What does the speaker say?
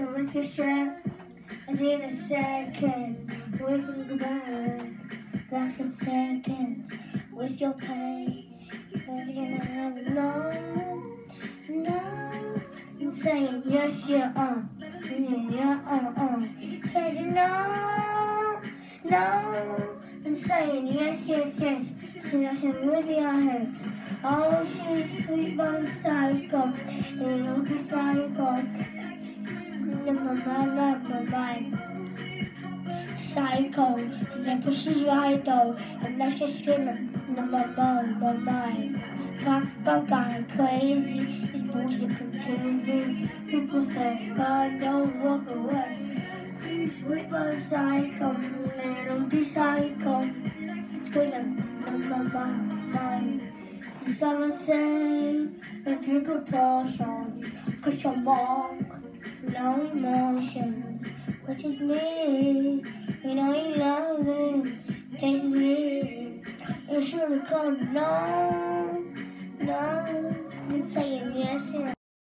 So with your strap, I need a second. With your back for seconds. With your pain, it's gonna have no. I'm saying yes, yeah, yeah, saying no. I'm saying yes. Singing with your hands. Oh, she's sweet but psycho. It'll be psycho. My mind. Psycho. She's right though. And that's just screaming. My mind. Got crazy. It's bullshit confusing. People say, oh, don't walk away. Sweet but psycho. It'll be psycho. My mind. Someone say that you could toss on, 'cause you're monk, no emotions, which is me. You know you love it, tastes me. You should have come, no. I'm saying yes.